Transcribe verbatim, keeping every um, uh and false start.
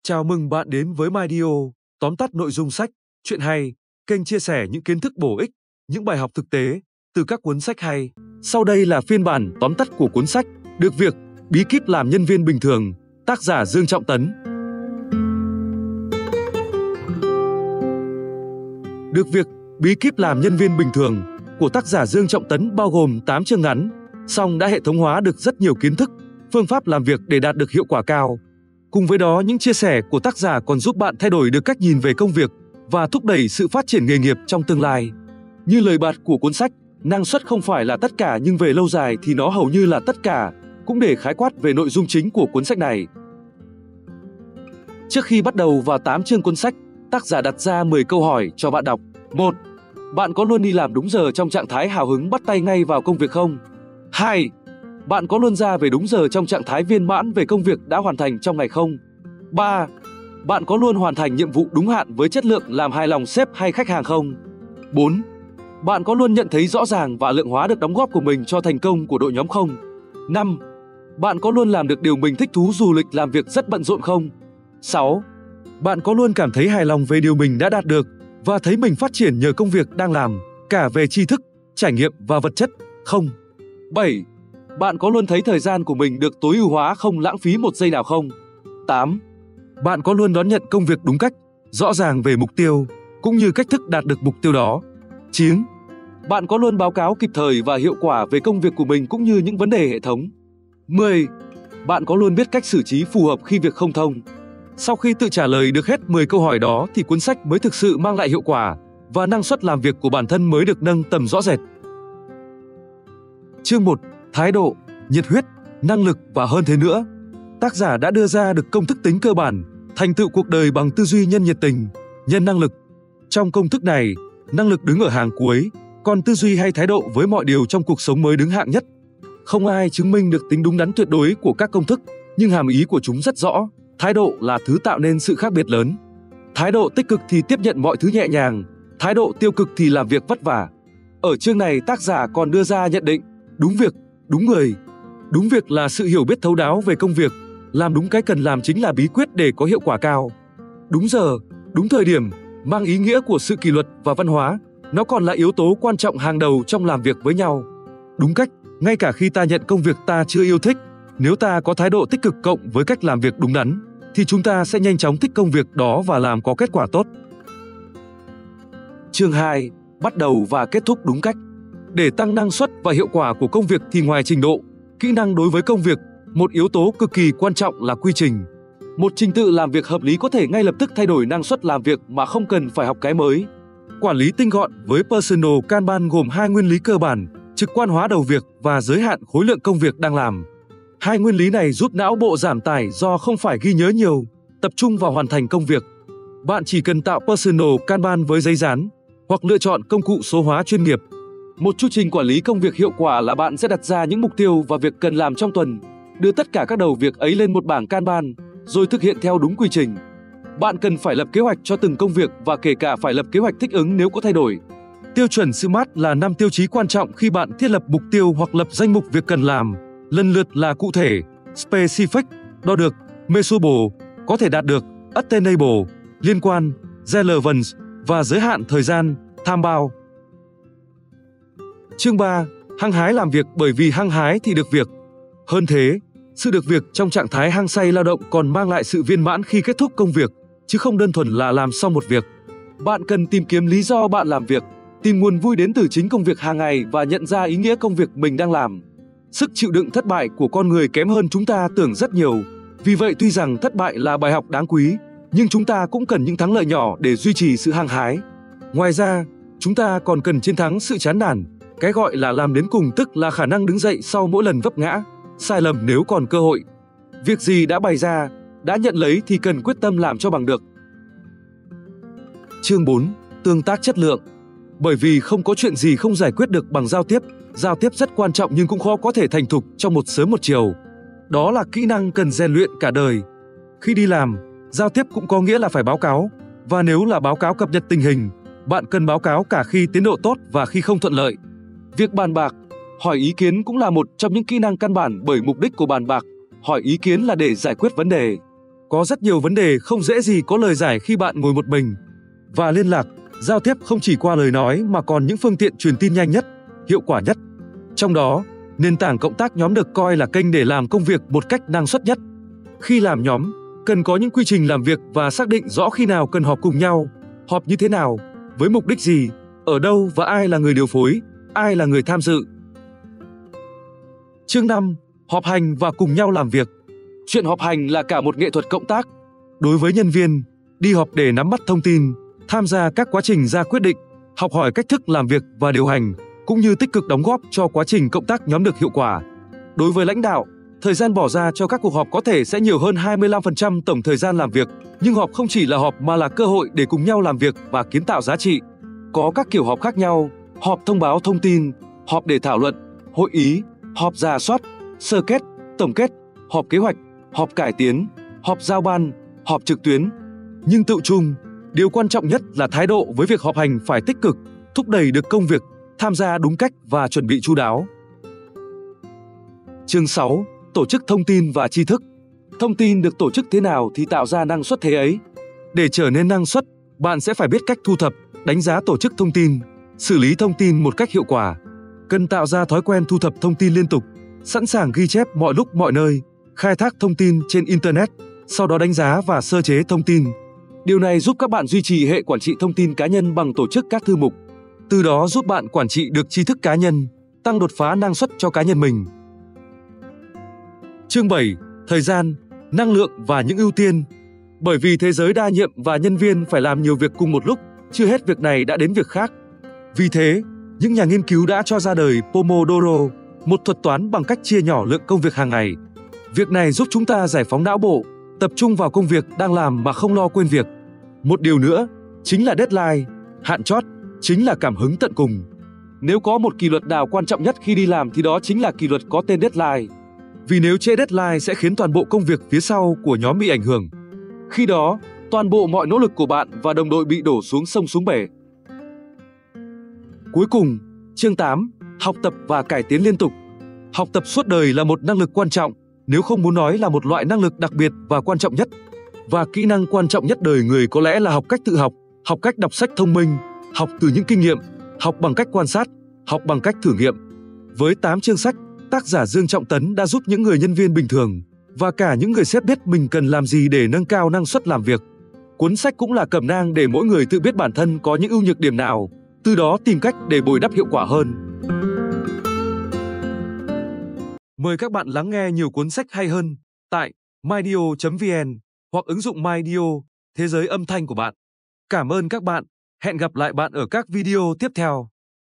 Chào mừng bạn đến với MyDio, tóm tắt nội dung sách, chuyện hay, kênh chia sẻ những kiến thức bổ ích, những bài học thực tế từ các cuốn sách hay. Sau đây là phiên bản tóm tắt của cuốn sách Được Việc, Bí kíp làm nhân viên bình thường, tác giả Dương Trọng Tấn. Được Việc, Bí kíp làm nhân viên bình thường của tác giả Dương Trọng Tấn bao gồm tám chương ngắn, song đã hệ thống hóa được rất nhiều kiến thức, phương pháp làm việc để đạt được hiệu quả cao. Cùng với đó, những chia sẻ của tác giả còn giúp bạn thay đổi được cách nhìn về công việc và thúc đẩy sự phát triển nghề nghiệp trong tương lai. Như lời bạt của cuốn sách, năng suất không phải là tất cả nhưng về lâu dài thì nó hầu như là tất cả, cũng để khái quát về nội dung chính của cuốn sách này. Trước khi bắt đầu vào tám chương cuốn sách, tác giả đặt ra mười câu hỏi cho bạn đọc. một. Bạn có luôn đi làm đúng giờ trong trạng thái hào hứng bắt tay ngay vào công việc không? hai. Bạn có luôn ra về đúng giờ trong trạng thái viên mãn về công việc đã hoàn thành trong ngày không? ba. Bạn có luôn hoàn thành nhiệm vụ đúng hạn với chất lượng làm hài lòng sếp hay khách hàng không? bốn. Bạn có luôn nhận thấy rõ ràng và lượng hóa được đóng góp của mình cho thành công của đội nhóm không? năm. Bạn có luôn làm được điều mình thích thú dù lịch làm việc rất bận rộn không? sáu. Bạn có luôn cảm thấy hài lòng về điều mình đã đạt được và thấy mình phát triển nhờ công việc đang làm, cả về tri thức, trải nghiệm và vật chất, không? bảy. Bạn có luôn thấy thời gian của mình được tối ưu hóa không lãng phí một giây nào không? tám. Bạn có luôn đón nhận công việc đúng cách, rõ ràng về mục tiêu, cũng như cách thức đạt được mục tiêu đó? chín. Bạn có luôn báo cáo kịp thời và hiệu quả về công việc của mình cũng như những vấn đề hệ thống? mười. Bạn có luôn biết cách xử trí phù hợp khi việc không thông? Sau khi tự trả lời được hết mười câu hỏi đó thì cuốn sách mới thực sự mang lại hiệu quả và năng suất làm việc của bản thân mới được nâng tầm rõ rệt. Chương một. Thái độ, nhiệt huyết, năng lực và hơn thế nữa. Tác giả đã đưa ra được công thức tính cơ bản, thành tựu cuộc đời bằng tư duy nhân nhiệt tình, nhân năng lực. Trong công thức này, năng lực đứng ở hàng cuối, còn tư duy hay thái độ với mọi điều trong cuộc sống mới đứng hạng nhất. Không ai chứng minh được tính đúng đắn tuyệt đối của các công thức, nhưng hàm ý của chúng rất rõ. Thái độ là thứ tạo nên sự khác biệt lớn. Thái độ tích cực thì tiếp nhận mọi thứ nhẹ nhàng, thái độ tiêu cực thì làm việc vất vả. Ở chương này, tác giả còn đưa ra nhận định đúng việc, đúng người. Đúng việc là sự hiểu biết thấu đáo về công việc, làm đúng cái cần làm chính là bí quyết để có hiệu quả cao. Đúng giờ, đúng thời điểm, mang ý nghĩa của sự kỷ luật và văn hóa, nó còn là yếu tố quan trọng hàng đầu trong làm việc với nhau. Đúng cách, ngay cả khi ta nhận công việc ta chưa yêu thích, nếu ta có thái độ tích cực cộng với cách làm việc đúng đắn, thì chúng ta sẽ nhanh chóng thích công việc đó và làm có kết quả tốt. Chương hai. Bắt đầu và kết thúc đúng cách. Để tăng năng suất và hiệu quả của công việc thì ngoài trình độ, kỹ năng đối với công việc, một yếu tố cực kỳ quan trọng là quy trình. Một trình tự làm việc hợp lý có thể ngay lập tức thay đổi năng suất làm việc mà không cần phải học cái mới. Quản lý tinh gọn với Personal Kanban gồm hai nguyên lý cơ bản, trực quan hóa đầu việc và giới hạn khối lượng công việc đang làm. Hai nguyên lý này giúp não bộ giảm tải do không phải ghi nhớ nhiều, tập trung vào hoàn thành công việc. Bạn chỉ cần tạo Personal Kanban với giấy dán, hoặc lựa chọn công cụ số hóa chuyên nghiệp. Một chu trình quản lý công việc hiệu quả là bạn sẽ đặt ra những mục tiêu và việc cần làm trong tuần, đưa tất cả các đầu việc ấy lên một bảng Kanban, rồi thực hiện theo đúng quy trình. Bạn cần phải lập kế hoạch cho từng công việc và kể cả phải lập kế hoạch thích ứng nếu có thay đổi. Tiêu chuẩn SMART là năm tiêu chí quan trọng khi bạn thiết lập mục tiêu hoặc lập danh mục việc cần làm, lần lượt là cụ thể, specific, đo được, measurable, có thể đạt được, attainable, liên quan, relevant và giới hạn thời gian, time bound. Chương ba. Hăng hái làm việc bởi vì hăng hái thì được việc. Hơn thế, sự được việc trong trạng thái hăng say lao động còn mang lại sự viên mãn khi kết thúc công việc, chứ không đơn thuần là làm xong một việc. Bạn cần tìm kiếm lý do bạn làm việc, tìm nguồn vui đến từ chính công việc hàng ngày và nhận ra ý nghĩa công việc mình đang làm. Sức chịu đựng thất bại của con người kém hơn chúng ta tưởng rất nhiều. Vì vậy tuy rằng thất bại là bài học đáng quý, nhưng chúng ta cũng cần những thắng lợi nhỏ để duy trì sự hăng hái. Ngoài ra, chúng ta còn cần chiến thắng sự chán nản. Cái gọi là làm đến cùng tức là khả năng đứng dậy sau mỗi lần vấp ngã, sai lầm nếu còn cơ hội. Việc gì đã bày ra, đã nhận lấy thì cần quyết tâm làm cho bằng được. Chương bốn. Tương tác chất lượng. Bởi vì không có chuyện gì không giải quyết được bằng giao tiếp. Giao tiếp rất quan trọng nhưng cũng khó có thể thành thục trong một sớm một chiều. Đó là kỹ năng cần rèn luyện cả đời. Khi đi làm, giao tiếp cũng có nghĩa là phải báo cáo. Và nếu là báo cáo cập nhật tình hình, bạn cần báo cáo cả khi tiến độ tốt và khi không thuận lợi. Việc bàn bạc, hỏi ý kiến cũng là một trong những kỹ năng căn bản bởi mục đích của bàn bạc, hỏi ý kiến là để giải quyết vấn đề. Có rất nhiều vấn đề không dễ gì có lời giải khi bạn ngồi một mình. Và liên lạc, giao tiếp không chỉ qua lời nói mà còn những phương tiện truyền tin nhanh nhất, hiệu quả nhất. Trong đó, nền tảng cộng tác nhóm được coi là kênh để làm công việc một cách năng suất nhất. Khi làm nhóm, cần có những quy trình làm việc và xác định rõ khi nào cần họp cùng nhau, họp như thế nào, với mục đích gì, ở đâu và ai là người điều phối, ai là người tham dự. Chương năm. Họp hành và cùng nhau làm việc. Chuyện họp hành là cả một nghệ thuật cộng tác. Đối với nhân viên, đi họp để nắm bắt thông tin, tham gia các quá trình ra quyết định, học hỏi cách thức làm việc và điều hành, cũng như tích cực đóng góp cho quá trình cộng tác nhóm được hiệu quả. Đối với lãnh đạo, thời gian bỏ ra cho các cuộc họp có thể sẽ nhiều hơn hai mươi lăm phần trăm tổng thời gian làm việc, nhưng họp không chỉ là họp mà là cơ hội để cùng nhau làm việc và kiến tạo giá trị. Có các kiểu họp khác nhau: họp thông báo thông tin, họp để thảo luận, hội ý, họp rà soát, sơ kết, tổng kết, họp kế hoạch, họp cải tiến, họp giao ban, họp trực tuyến. Nhưng tự chung, điều quan trọng nhất là thái độ với việc họp hành phải tích cực, thúc đẩy được công việc, tham gia đúng cách và chuẩn bị chu đáo. Chương sáu. Tổ chức thông tin và tri thức. Thông tin được tổ chức thế nào thì tạo ra năng suất thế ấy. Để trở nên năng suất, bạn sẽ phải biết cách thu thập, đánh giá tổ chức thông tin, xử lý thông tin một cách hiệu quả. Cần tạo ra thói quen thu thập thông tin liên tục, sẵn sàng ghi chép mọi lúc mọi nơi, khai thác thông tin trên Internet, sau đó đánh giá và sơ chế thông tin. Điều này giúp các bạn duy trì hệ quản trị thông tin cá nhân bằng tổ chức các thư mục. Từ đó giúp bạn quản trị được tri thức cá nhân, tăng đột phá năng suất cho cá nhân mình. Chương bảy. Thời gian, năng lượng và những ưu tiên. Bởi vì thế giới đa nhiệm và nhân viên phải làm nhiều việc cùng một lúc, chưa hết việc này đã đến việc khác. Vì thế, những nhà nghiên cứu đã cho ra đời Pomodoro, một thuật toán bằng cách chia nhỏ lượng công việc hàng ngày. Việc này giúp chúng ta giải phóng não bộ, tập trung vào công việc đang làm mà không lo quên việc. Một điều nữa, chính là deadline, hạn chót, chính là cảm hứng tận cùng. Nếu có một kỷ luật nào quan trọng nhất khi đi làm thì đó chính là kỷ luật có tên deadline. Vì nếu trễ deadline sẽ khiến toàn bộ công việc phía sau của nhóm bị ảnh hưởng. Khi đó, toàn bộ mọi nỗ lực của bạn và đồng đội bị đổ xuống sông xuống bể. Cuối cùng, chương tám. Học tập và cải tiến liên tục. Học tập suốt đời là một năng lực quan trọng, nếu không muốn nói là một loại năng lực đặc biệt và quan trọng nhất. Và kỹ năng quan trọng nhất đời người có lẽ là học cách tự học, học cách đọc sách thông minh, học từ những kinh nghiệm, học bằng cách quan sát, học bằng cách thử nghiệm. Với tám chương sách, tác giả Dương Trọng Tấn đã giúp những người nhân viên bình thường và cả những người sếp biết mình cần làm gì để nâng cao năng suất làm việc. Cuốn sách cũng là cẩm nang để mỗi người tự biết bản thân có những ưu nhược điểm nào, từ đó tìm cách để bồi đắp hiệu quả hơn. Mời các bạn lắng nghe nhiều cuốn sách hay hơn tại mydio chấm vn hoặc ứng dụng MyDio, thế giới âm thanh của bạn. Cảm ơn các bạn. Hẹn gặp lại bạn ở các video tiếp theo.